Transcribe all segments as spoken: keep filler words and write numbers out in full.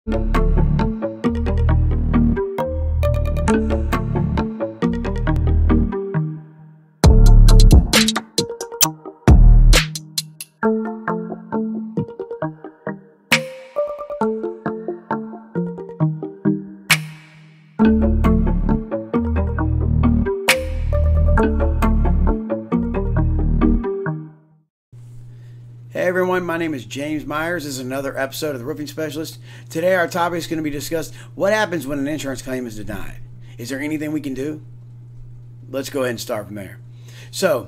Hey everyone, my name is James Myers. This is another episode of The Roofing Specialist. Today our topic is going to be discussed what happens when an insurance claim is denied. Is there anything we can do? Let's go ahead and start from there. So,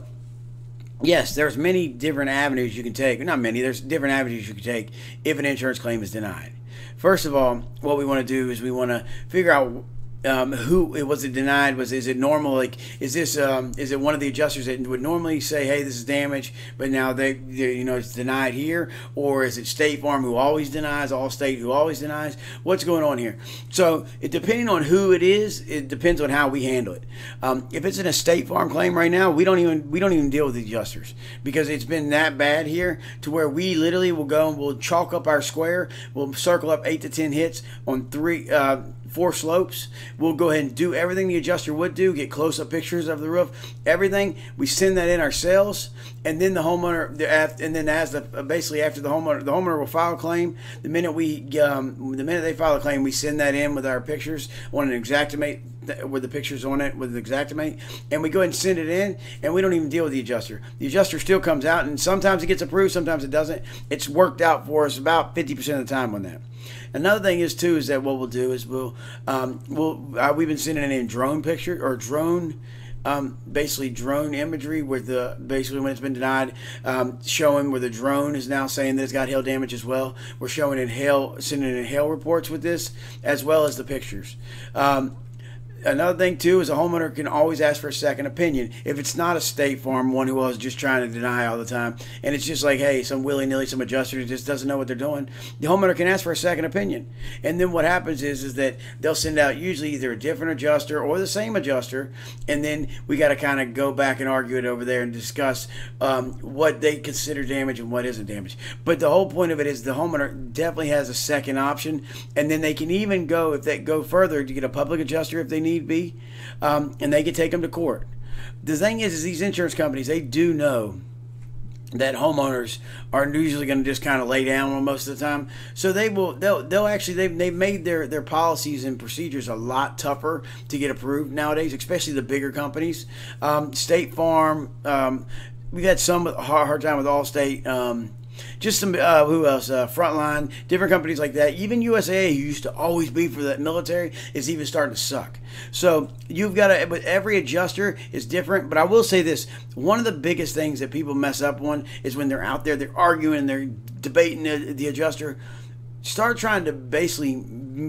yes, there's many different avenues you can take. Not many, there's different avenues you can take if an insurance claim is denied. First of all, what we want to do is we want to figure out Um, who was it denied? Was is it normal? Like, is this um, is it one of the adjusters that would normally say, "Hey, this is damage," but now they, they, you know, it's denied here, or is it State Farm who always denies, Allstate who always denies? What's going on here? So, it depending on who it is, it depends on how we handle it. Um, if it's in a State Farm claim right now, we don't even we don't even deal with the adjusters because it's been that bad here to where we literally will go and we'll chalk up our square, we'll circle up eight to ten hits on three. Uh, four slopes. We'll go ahead and do everything the adjuster would do, get close-up pictures of the roof, everything. We send that in ourselves, and then the homeowner, and then as the basically after the homeowner, the homeowner will file a claim. The minute we, um, the minute they file a claim, we send that in with our pictures on an Xactimate, with the pictures on it with the Xactimate, and we go ahead and send it in, and we don't even deal with the adjuster. The adjuster still comes out, and sometimes it gets approved, sometimes it doesn't. It's worked out for us about fifty percent of the time on that. Another thing is too is that what we'll do is we'll um, we'll uh, we've been sending in drone picture or drone um, basically drone imagery with the basically when it's been denied, um, showing where the drone is now saying that it's got hail damage as well. We're showing in hail, sending in hail reports with this as well as the pictures. Um, Another thing too is a homeowner can always ask for a second opinion if it's not a State Farm one who was just trying to deny all the time, and it's just like, hey, some willy-nilly, some adjuster who just doesn't know what they're doing. The homeowner can ask for a second opinion, and then what happens is is that they'll send out usually either a different adjuster or the same adjuster, and then we got to kind of go back and argue it over there and discuss um, what they consider damage and what isn't damage. But the whole point of it is the homeowner definitely has a second option, and then they can even go if they go further to get a public adjuster if they need be, um, and they can take them to court. The thing is, is these insurance companies, they do know that homeowners are usually going to just kind of lay down on most of the time, so they will they'll they'll actually they've, they've made their their policies and procedures a lot tougher to get approved nowadays, especially the bigger companies. um, State Farm, um, we've had some hard, hard time with Allstate, um, just some, uh, who else? Uh, Frontline, different companies like that. Even U S A A, who used to always be for the military, is even starting to suck. So you've got to, but every adjuster is different. But I will say this: one of the biggest things that people mess up on is when they're out there, they're arguing, they're debating the, the adjuster. Start trying to basically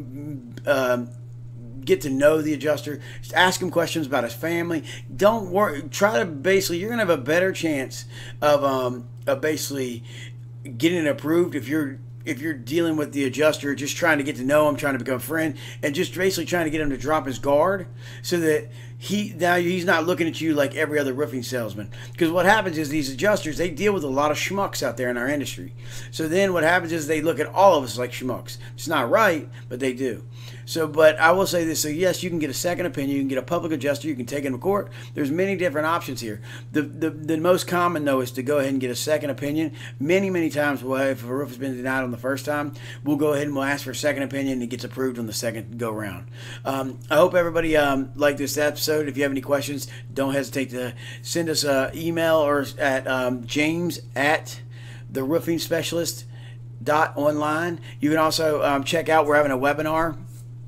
uh, get to know the adjuster. Just ask him questions about his family. Don't worry. Try to basically, you're gonna have a better chance of um, of basically getting it approved if you're if you're dealing with the adjuster, just trying to get to know him, trying to become a friend, and just basically trying to get him to drop his guard so that he now he's not looking at you like every other roofing salesman. Because what happens is these adjusters, they deal with a lot of schmucks out there in our industry. So then what happens is they look at all of us like schmucks. It's not right, but they do. So, but I will say this: so yes, you can get a second opinion, you can get a public adjuster, you can take him to court. There's many different options here. The the, the most common though is to go ahead and get a second opinion. Many many times, well, if a roof has been denied on the first time, we'll go ahead and we'll ask for a second opinion, and it gets approved on the second go round. Um, I hope everybody um, liked this episode. If you have any questions, don't hesitate to send us an email or at um, James at the roofing specialist dot online. You can also um, check out, we're having a webinar.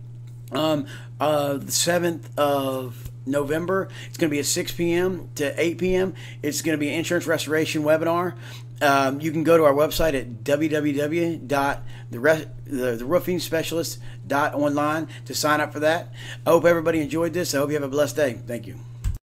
Um, uh, the seventh of November. It's going to be at six p m to eight p m It's going to be an insurance restoration webinar. Um, you can go to our website at w w w dot the roofing specialist dot online to sign up for that. I hope everybody enjoyed this. I hope you have a blessed day. Thank you.